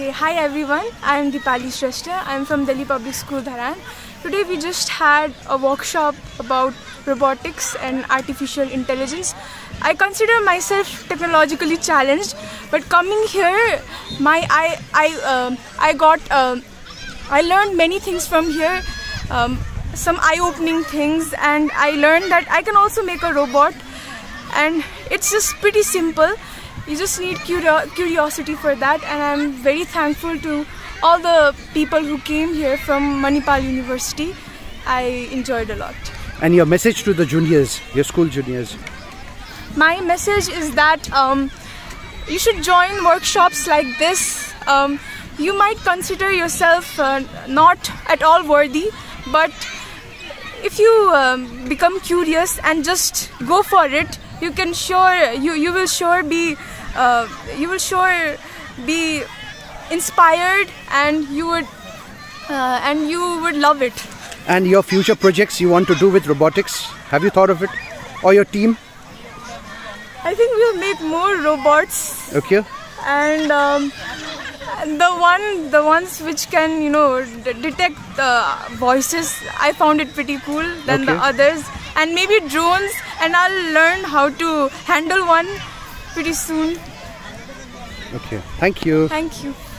Okay, hi everyone, I am Deepali Shrestha. I am from Delhi Public School, Dharan. Today we just had a workshop about robotics and artificial intelligence. I consider myself technologically challenged, but coming here, I learned many things from here, some eye-opening things, and I learned that I can also make a robot, and it's just pretty simple. You just need curiosity for that, and I'm very thankful to all the people who came here from Manipal University. I enjoyed a lot. And your message to the juniors, your school juniors? My message is that you should join workshops like this. You might consider yourself not at all worthy, but if you become curious and just go for it, you will sure be inspired, and you would love it. And your future projects you want to do with robotics, have you thought of it, or your team? I think we'll make more robots. Okay. And the ones which can detect voices, I found it pretty cool than the others. And maybe drones, and I'll learn how to handle one pretty soon. Okay, thank you. Thank you.